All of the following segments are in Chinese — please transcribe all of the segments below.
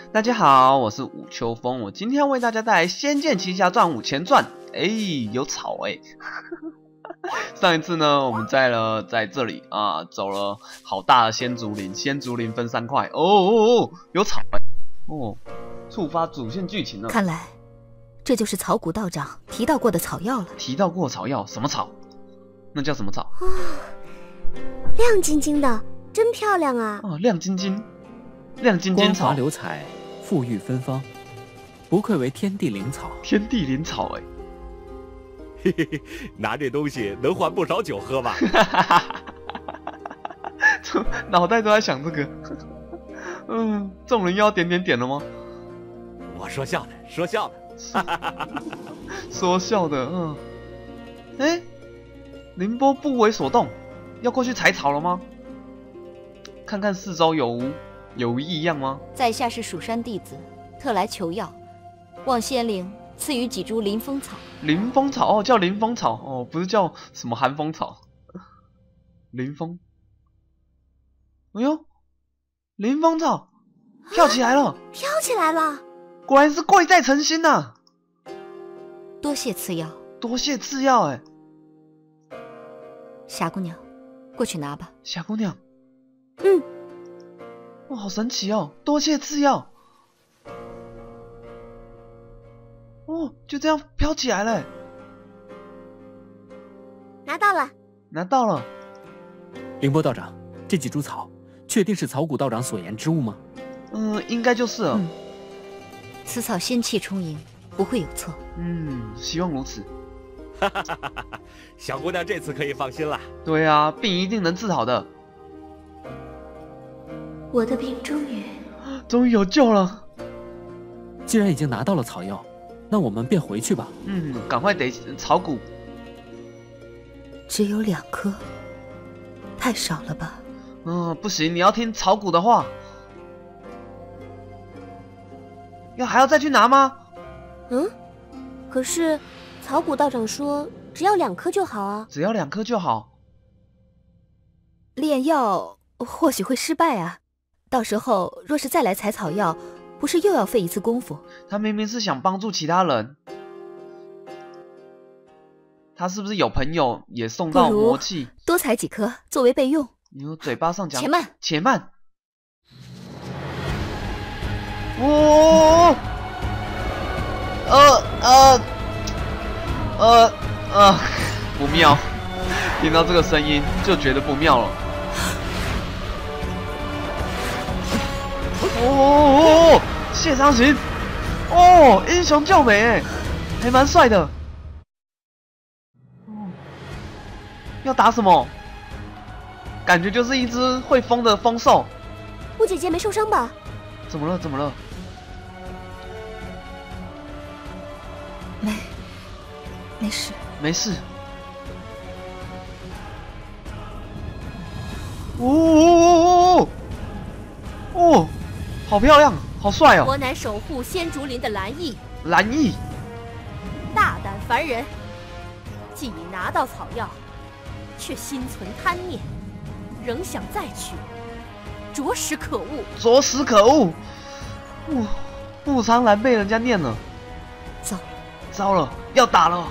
大家好，我是武秋风，我今天要为大家带来《仙剑奇侠传5前传》。有草上一次呢，我们在这里啊，走了好大的仙竹林，仙竹林分3块。有草触发主线剧情了。 看来，这就是草谷道长提到过的草药了。 提到过草药？什么草？那叫什么草？ 亮晶晶的，真漂亮啊！ 亮晶晶，亮晶晶草， 光滑流彩，馥郁芬芳，不愧为天地灵草。 天地灵草嘿嘿嘿，拿这东西能换不少酒喝吧？ 脑袋都在想这个。众人又要点了吗？ 我说笑的，说笑的。 说笑的，凌波不为所动，要过去采草了吗？看看四周有无异样吗？ 在下是蜀山弟子，特来求药，望仙灵赐予几株临风草。 临风草叫临风草不是叫什么寒风草。临风，哎呦，临风草跳起来了， 飘起来了， 果然是贵在诚心呐！ 多谢赐药， 多谢赐药霞姑娘，过去拿吧。 霞姑娘，哇，好神奇哦！多谢赐药。就这样飘起来了。 拿到了， 拿到了。 凌波道长，这几株草确定是草谷道长所言之物吗？ 应该就是了。 此草仙气充盈，不会有错。 希望如此。 小姑娘这次可以放心了。 对啊，病一定能治好的。 我的病终于有救了。 既然已经拿到了草药，那我们便回去吧。 赶快得草谷。 只有2颗，太少了吧？ 不行，你要听草谷的话。还要再去拿吗？ 可是草谷道长说只要2颗就好啊。 只要2颗就好。 炼药或许会失败啊，到时候若是再来采草药，不是又要费一次功夫？ 他明明是想帮助其他人，他是不是有朋友也送到魔器？ 多采几颗作为备用。 你有嘴巴上讲。 且慢。 不妙！听到这个声音就觉得不妙了。谢长行，英雄救美还蛮帅的。要打什么？感觉就是一只会疯的疯兽。 木姐姐没受伤吧？ 怎么了？没事。好漂亮，好帅哦！ 我乃守护仙竹林的蓝翼。大胆凡人，既已拿到草药，却心存贪念，仍想再取，着实可恶。 木苍兰被人家念了。糟了，要打了！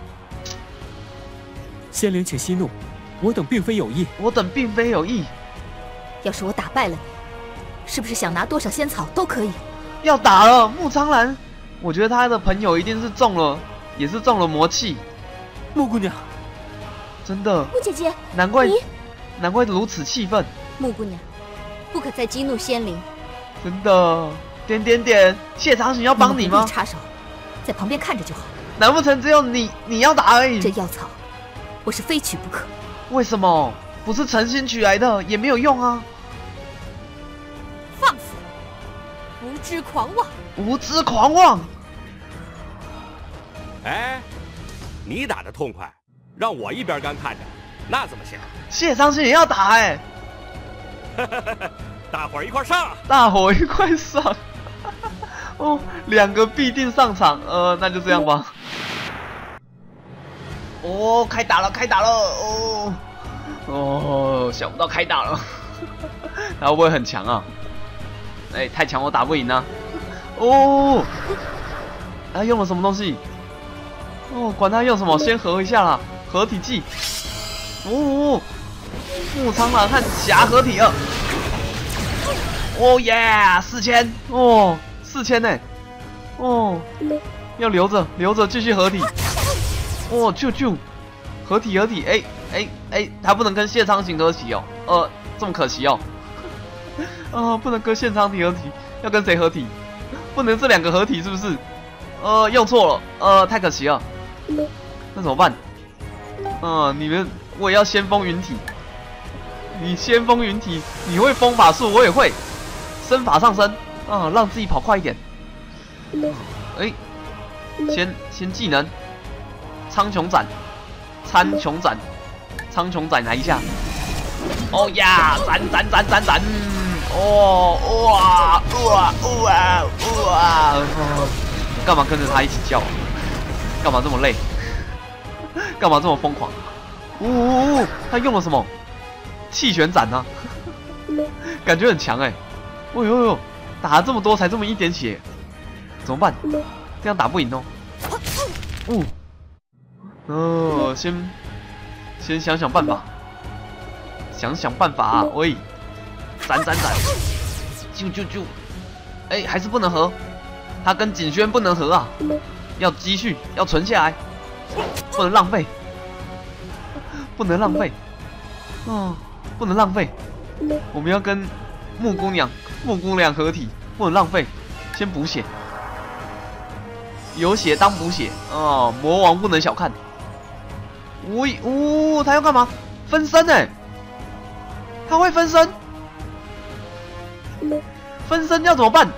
仙灵，请息怒，我等并非有意。 要是我打败了你，是不是想拿多少仙草都可以？ 要打了，木苍兰，我觉得他的朋友一定是也是中了魔气。 木姑娘， 真的。木姐姐， 难怪如此气愤。 木姑娘，不可再激怒仙灵。 真的，点，谢长行要帮你吗？ 不必插手，在旁边看着就好。 难不成只有你要打而已？ 这药草，我是非取不可。 为什么？不是诚心取来的，也没有用啊！ 放肆！无知狂妄！ 你打得痛快，让我一边干看着，那怎么行？ 谢长行也要打大伙儿一块上！ 2个必定上场，那就这样吧。开打了！想不到开打了。他会不会很强啊？太强我打不赢啊。 哦，他用了什么东西？哦，管他用什么，先合一下啦，合体技。哦，木苍狼和侠合体了。哦耶，4000哦，4000呢？哦，要留着，继续合体。哦，啾，合体，哎，他不能跟谢苍行合体哦。这么可惜哦。不能跟谢苍行合体，要跟谁合体？不能这2个合体是不是？用错了，太可惜了。那怎么办？我也要先锋云体。你先锋云体，你会风法术，我也会。身法上升让自己跑快一点。先技能，苍穹斩来一下。哦呀，斩！哦哇！干嘛跟着他一起叫？干嘛这么累？干嘛这么疯狂？他用了什么？气旋斩啊，感觉很强哎。哦呦，打了这么多才这么一点血，怎么办？这样打不赢哦。先想想办法，喂，斩！啾！哎，还是不能合，他跟景轩不能合啊，要积蓄，要存下来，不能浪费，不能浪费，我们要跟木姑娘合体，不能浪费，先补血，有血当补血魔王不能小看。他要干嘛？分身哎，他会分身，要怎么办？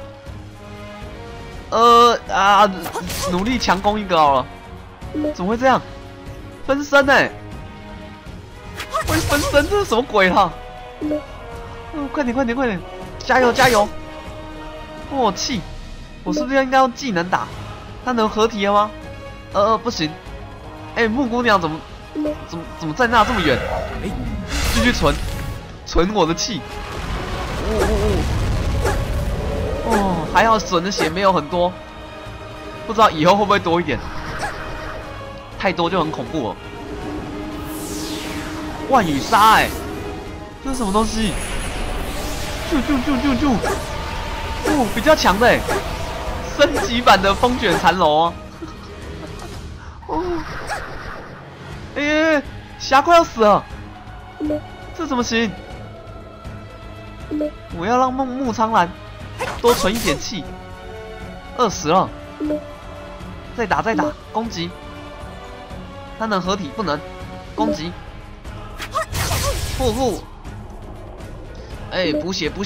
努力强攻一个好了。怎么会这样？分身哎，会分身，这是什么鬼啦？快点！加油！气！我是不是应该用技能打？他能合体了吗？不行。木姑娘怎么在那这么远？继续存我的气。还好损的血没有很多，不知道以后会不会多一点。太多就很恐怖了。万羽杀这是什么东西？啾！比较强的升级版的风卷残楼啊！侠快要死了，这怎么行？我要让木苍兰多存一点气，20了，再打，攻击，他能合体不能攻击，护，补血，补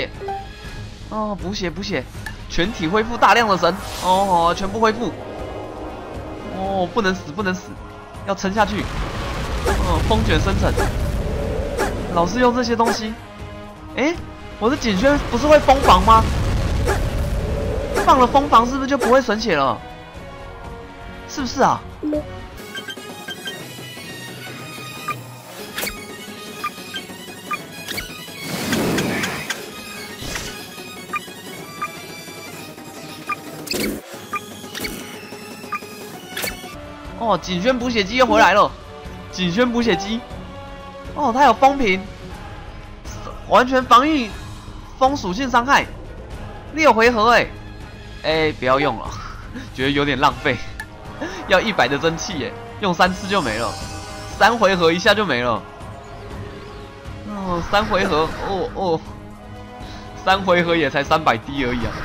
血，全体恢复大量的神，全部恢复，不能死，要撑下去，风卷生成，老是用这些东西，我的景轩不是会封防吗？放了封防是不是就不会损血了？是不是啊？景轩补血机又回来了，景轩补血机，他有风评，完全防御风属性伤害，6回合不要用了，觉得有点浪费，要100的真气用3次就没了，3回合一下就没了，3回合3回合也才300滴而已啊，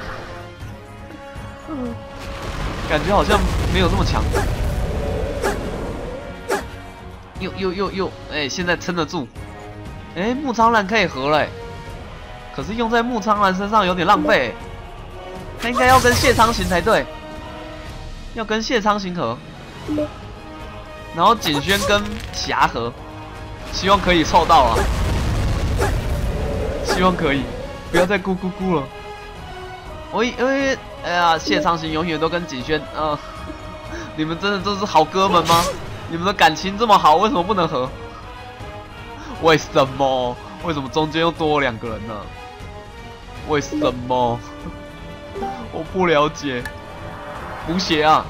感觉好像没有这么强。又，现在撑得住。木苍兰可以合了可是用在木苍兰身上有点浪费他应该要跟谢苍行才对，要跟谢苍行合，然后景轩跟侠合，希望可以凑到啊，希望可以，不要再咕了。谢苍行永远都跟景轩你们真的都是好哥们吗？你们的感情这么好，为什么不能合？为什么中间又多了2个人呢？为什么？ 我不了解。补血啊！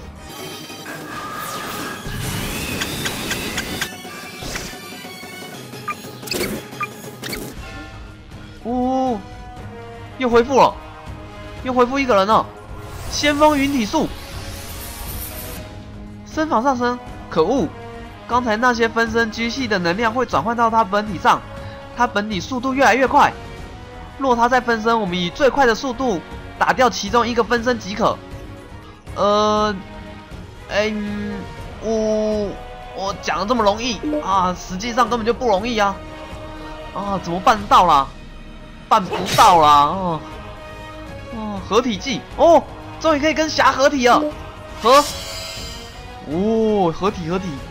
哦，又恢复了，又恢复一个人了。先锋云体术，身法上升。可恶！刚才那些分身机器的能量会转换到他本体上，他本体速度越来越快。若他再分身，我们以最快的速度打掉其中一个分身即可。我讲的这么容易啊，实际上根本就不容易啊！啊，怎么办到啦？办不到啦！合体技哦，终于可以跟霞合体了，合体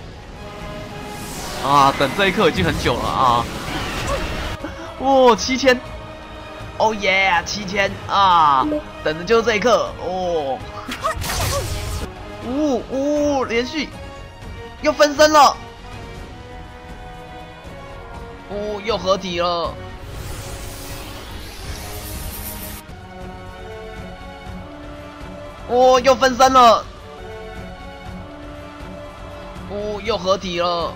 啊！等这一刻已经很久了啊！哦，7000，哦耶，7000啊！等的就是这一刻哦！连续又分身了，又合体了，又分身了，又合体了。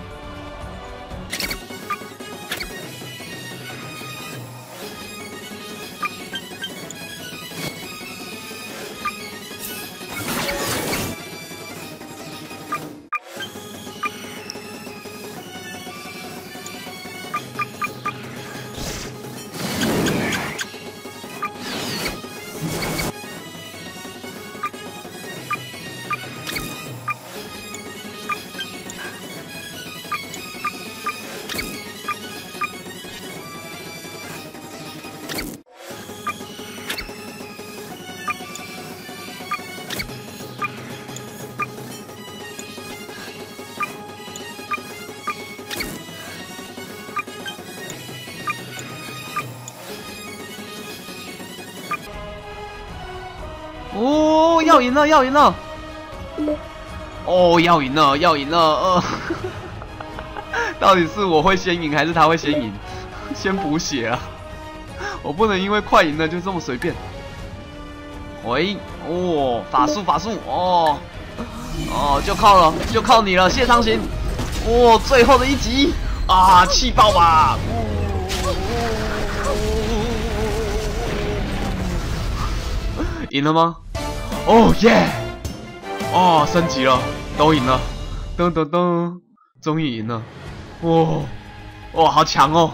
要赢了！要赢了！到底是我会先赢，还是他会先赢？先补血啊！我不能因为快赢了就这么随便。喂，法术就靠你了，谢长行。最后的一击啊，气爆吧！赢了吗？耶！升级了，都赢了，噔，终于赢了，好强哦！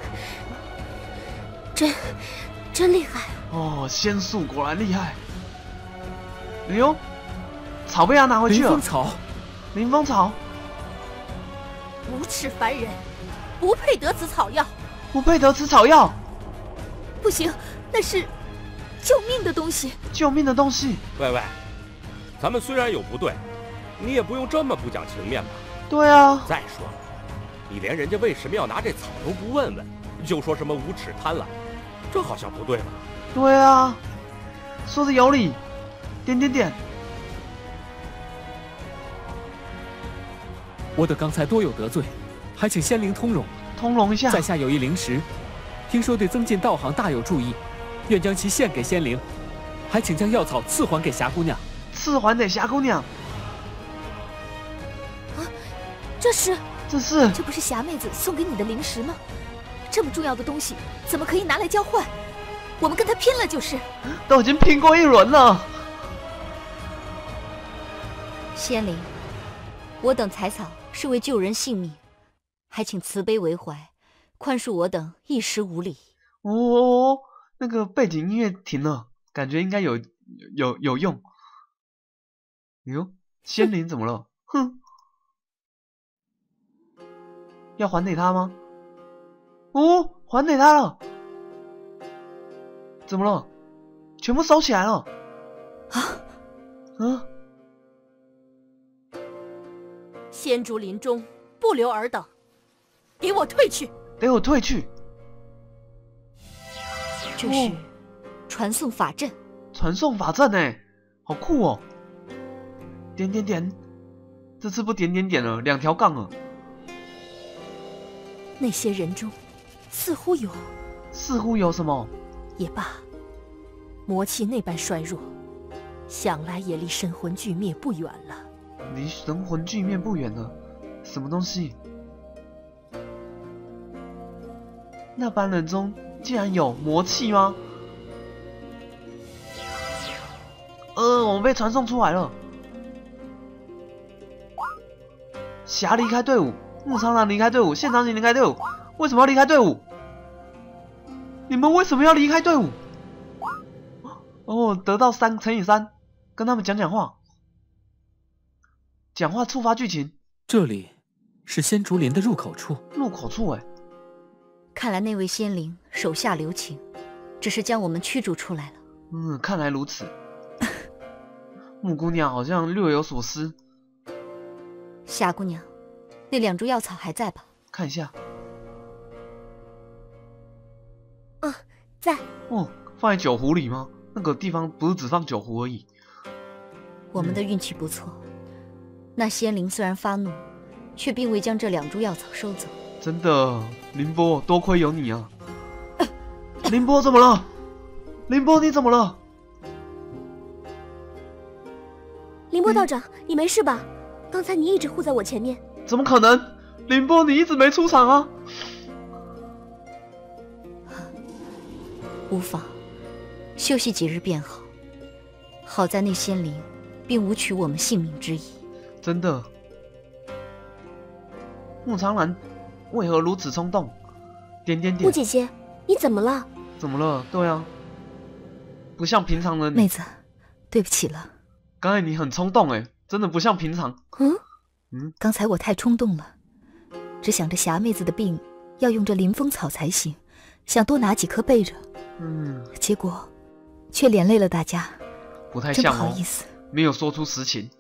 真厉害！ 仙术果然厉害。哎呦，草被他拿回去了。凌风草， 无耻凡人，不配得此草药。 不行，那是救命的东西。 喂，咱们虽然有不对，你也不用这么不讲情面吧？ 对啊。 再说了，你连人家为什么要拿这草都不问问，就说什么无耻贪婪，这好像不对吧？ 对啊，说的有理。点。 我等刚才多有得罪，还请仙灵通融一下。 在下有一灵石，听说对增进道行大有助益，愿将其献给仙灵，还请将药草赐还给霞姑娘。 这不是霞妹子送给你的灵石吗？这么重要的东西，怎么可以拿来交换？我们跟他拼了就是。 都已经拼过一轮了。 仙灵，我等采草是为救人性命，还请慈悲为怀，宽恕我等一时无礼。 那个背景音乐停了，感觉应该有用。哎呦，仙灵怎么了？哼，要还给他吗？还给他了。怎么了？全部收起来了。 仙竹林中不留尔等，给我退去！ 这是传送法阵。 好酷哦！点，这次不点了，2条杠了。 那些人中似乎有什么？ 也罢， 魔气那般衰弱，想来也离神魂俱灭不远了。 离神魂俱灭不远了？什么东西？那班人中竟然有魔气吗？我们被传送出来了。霞离开队伍，木苍狼离开队伍，现场型离开队伍。为什么要离开队伍？你们为什么要离开队伍？得到3乘以3，跟他们讲话。讲话触发剧情。 这里是仙竹林的入口处。 入口处哎。 看来那位仙灵手下留情，只是将我们驱逐出来了。 看来如此。木姑娘好像略有所思。 霞姑娘，那2株药草还在吧？ 看一下。 在。 放在酒壶里吗？那个地方不是只放酒壶而已。 我们的运气不错，那仙灵虽然发怒，却并未将这2株药草收走。 真的，凌波，多亏有你啊！凌波怎么了？凌波你怎么了？ 凌波道长，你没事吧？刚才你一直护在我前面。 怎么可能？凌波你一直没出场啊！ 无妨，休息几日便好。好在那仙灵并无取我们性命之意。 真的。木苍兰为何如此冲动？ 木姐姐，你怎么了？ 怎么了？对啊，不像平常人。 妹子，对不起了。 刚才你很冲动哎，真的不像平常。 刚才我太冲动了，只想着霞妹子的病要用这临风草才行，想多拿几颗备着。结果却连累了大家， 不太像哦， 真不好意思， 没有说出实情。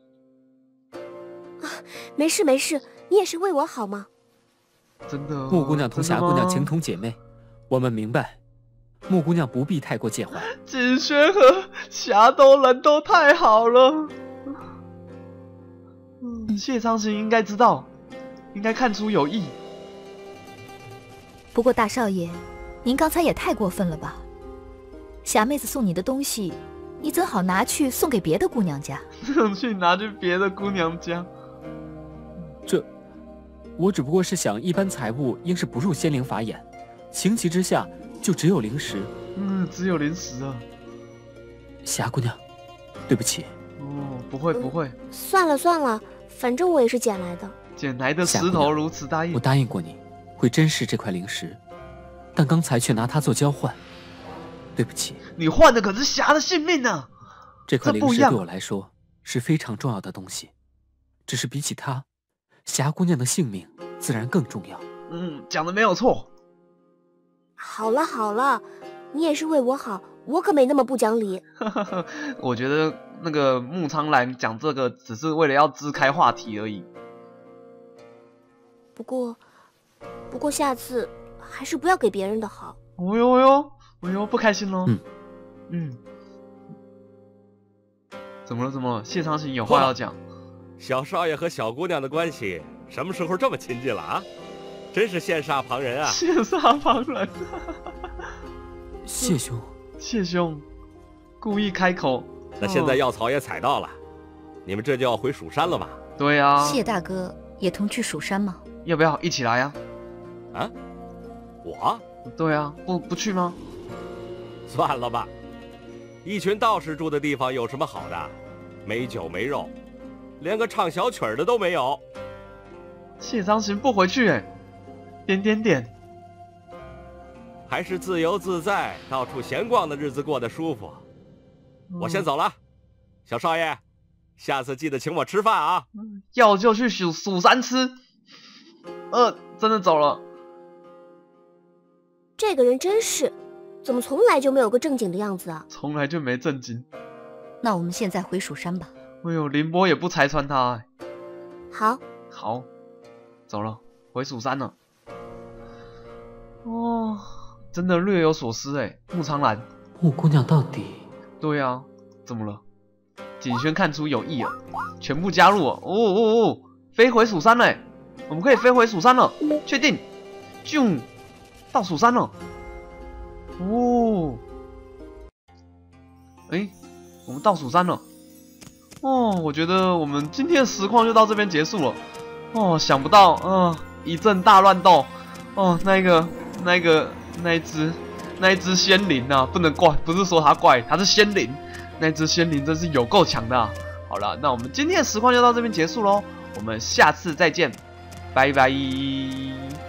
没事没事，你也是为我好吗？ 真的。 木姑娘同霞姑娘情同姐妹，我们明白，木姑娘不必太过介怀。 锦轩和霞人都太好了。谢苍行应该知道，应该看出有意。 不过大少爷，您刚才也太过分了吧？霞妹子送你的东西，你怎好拿去送给别的姑娘家？ 去拿去别的姑娘家？ 我只不过是想，一般财物应是不入仙灵法眼，情急之下就只有灵石。 只有灵石啊。 霞姑娘，对不起。 不会不会。 算了算了，反正我也是捡来的。 捡来的石头如此大意。 我答应过你，会珍视这块灵石，但刚才却拿它做交换，对不起。 你换的可是霞的性命呢。 这块灵石对我来说是非常重要的东西，只是比起它，霞姑娘的性命自然更重要。 讲的没有错。 好了好了，你也是为我好，我可没那么不讲理。 我觉得那个木苍兰讲这个只是为了要支开话题而已。 不过下次还是不要给别人的好。 哎呦，不开心咯。怎么了？谢苍行有话要讲。 小少爷和小姑娘的关系什么时候这么亲近了啊？真是羡煞旁人啊！ 羡煞旁人。谢兄，故意开口。 那现在药草也采到了，你们这就要回蜀山了吧？ 对啊。 谢大哥也同去蜀山吗？ 要不要一起来啊？ 我？ 对啊，不去吗？ 算了吧，一群道士住的地方有什么好的？没酒没肉，连个唱小曲的都没有。 谢苍行不回去哎。 还是自由自在，到处闲逛的日子过得舒服。我先走了，小少爷，下次记得请我吃饭啊！ 要就去蜀山吃。真的走了。 这个人真是，怎么从来就没有个正经的样子啊？ 从来就没正经。 那我们现在回蜀山吧。 哎呦，凌波也不拆穿他哎。 好， 走了，回蜀山了。真的略有所思哎，木苍兰。 木姑娘到底？ 对啊，怎么了？景轩看出有意了，全部加入了。飞回蜀山了，我们可以飞回蜀山了，确定？到蜀山了。 哎，我们倒数3了。哦，我觉得我们今天的实况就到这边结束了。哦，想不到，一阵大乱斗。哦，那一只仙灵啊，不能怪，不是说它怪，它是仙灵。那只仙灵真是有够强的啊。好了，那我们今天的实况就到这边结束喽，我们下次再见，拜拜。